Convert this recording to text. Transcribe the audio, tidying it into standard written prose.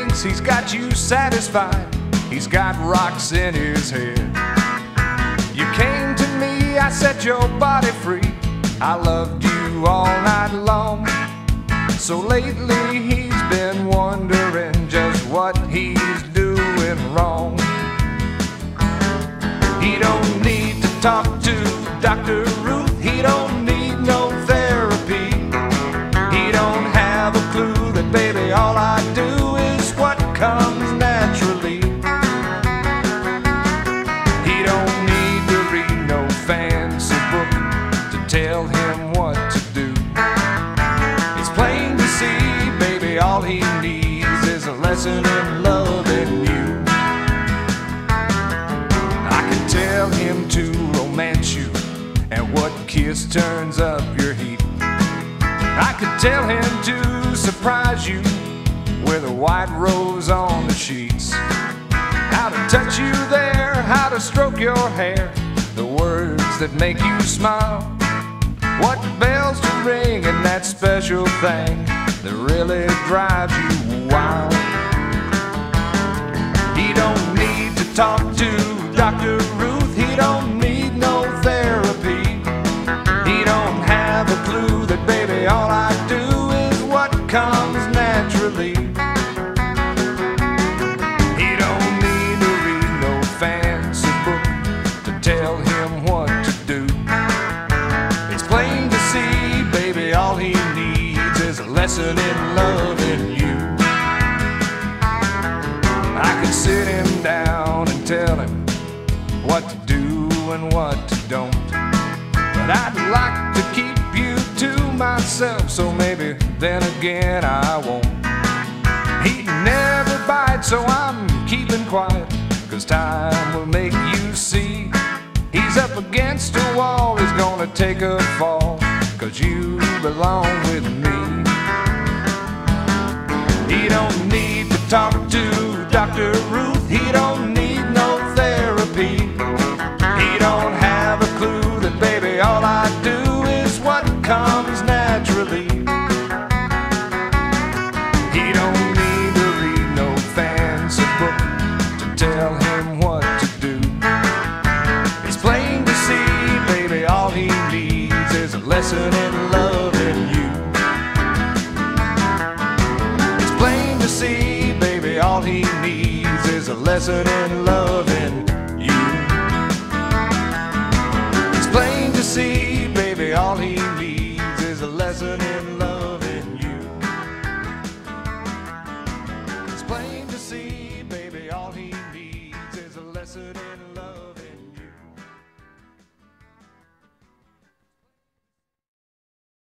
thinks he's got you satisfied. He's got rocks in his head. You came to me, I set your body free. I loved you all night long. So lately he's been wondering just what he's doing wrong. He don't need to talk to Dr. Ruth. He don't need no therapy. He don't have a clue that, baby, all I do is what comes naturally. He don't need to read no fancy book to tell him what to do. It's plain to see, baby, all he needs is a lesson in loving you. I can tell him to romance you, and what kiss turns up your heat. I could tell him to surprise you with a white rose on the sheets. How to touch you there, how to stroke your hair, the words that make you smile. What bells to ring and that special thing that really drives you wild. He don't need to talk to Dr. Ruth. He don't need no therapy. He don't have a clue that, baby, all I do is what comes naturally. He don't need to read no fancy book to tell him what to do. It's plain to see, baby, all he needs is a lesson in loving you. I can sit him down and tell him what to do and what to don't, but I'd like to keep you to myself, so maybe then again I won't. He never bites, so I'm keeping quiet, 'cause time will make you see. He's up against a wall, he's gonna take a fall, 'cause you belong with me. He don't need to talk to Dr. Ruth. He don't need no therapy. He don't have a clue that, baby, all I do is what comes naturally. He don't need to read no fancy book to tell him what to do. It's plain to see, baby, all he needs is a lesson in loving you. It's plain to see, baby, all he needs is a lesson in loving you. It's plain to see, baby, all he needs is a lesson in loving you. It's plain to see, baby, all he needs is a lesson in